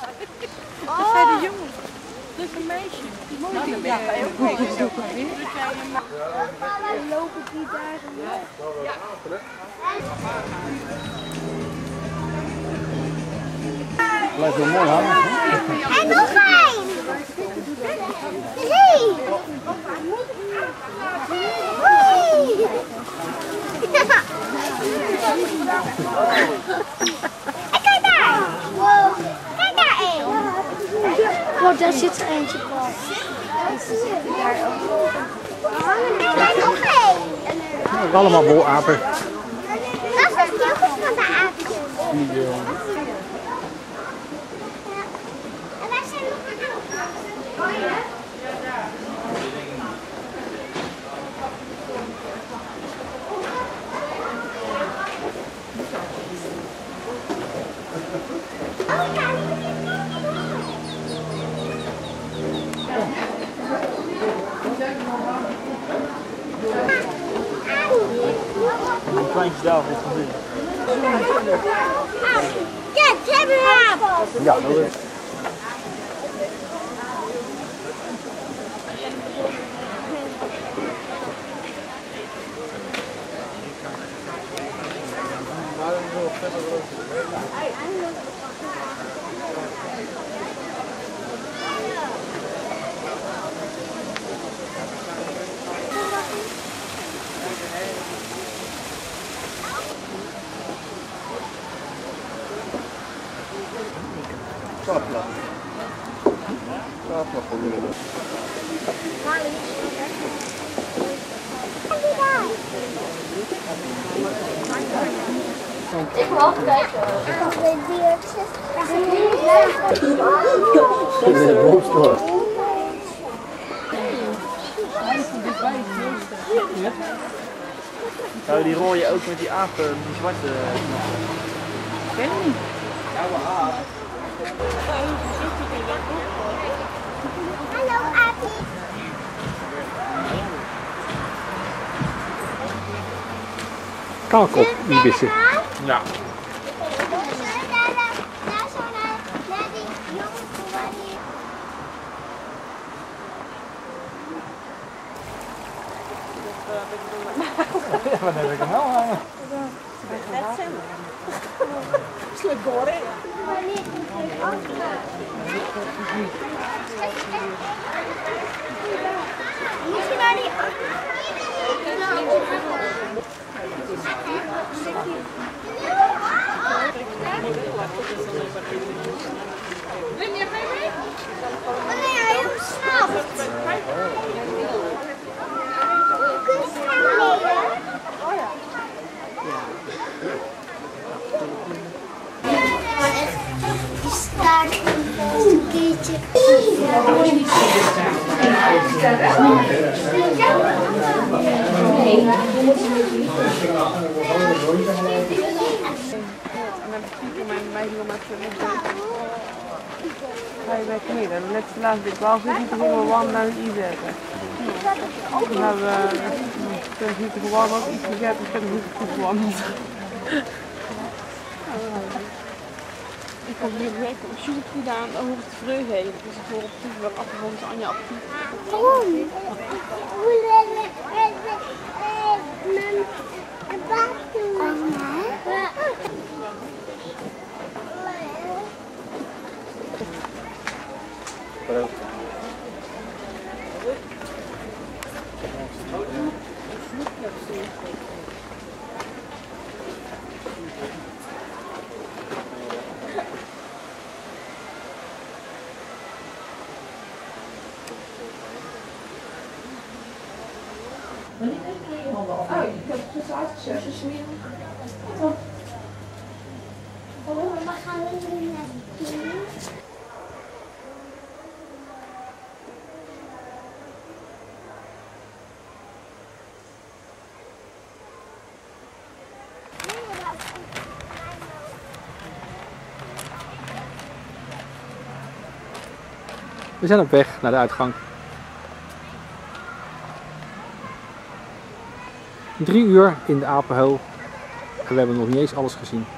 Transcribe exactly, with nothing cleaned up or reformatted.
Dat zijn de jongens. Dat is een meisje. Mooi. Ja, ga je ook mee. Lopen die daar? Ja. Blijft wel mooi hangen. En nog één! Drie! Hoi! En kijk daar! Wow. Kijk daar één! Oh, daar zit er eentje bij. En daar nog één! Allemaal bolapen. Dat is het heel goed van de aapjes. En daar zijn nog een aantal. Oh ja? Een kleintje daar heeft gezien. Ja, ze hebben hem! Ja, dat is. Kapla. Kapla voor jullie. Ik wil even kijken. De diertjes. Dit is een boomstoor. Nou, die rol je ook met die apen, die zwarte. Ik weet het niet. Hallo, Aapie. Kalkop, ibissen. Ja. Ja, wat heb ik hem wel hangen? Slik hoor, hè? Moet je naar die... Neem je mee? Oh nee, hij heeft gesnapt. Kun je snel leren? Oh ja. Die staart een keertje. En dan zie ik mijn meisje wel met z'n ga je bij kneden. De laatste laatste ik wel zitten te gewoon warm naar een i zetten. Toen hebben we toen zitten gewoon ook iets gezet en toen zitten goed gewandeld. Ik kom hier weg, ik heb zoek gedaan, dan hoef ik te vreugde heen. Dus ik hoor op die wel achtergrond is Anja actief. Waarom? Hoe leren mijn baas doen? Oh, ik heb het dus uitgezet. Dus smeren. Oh, maar gaan we nu naar de knie? We zijn op weg naar de uitgang. Drie uur in de apenheuvel en we hebben nog niet eens alles gezien.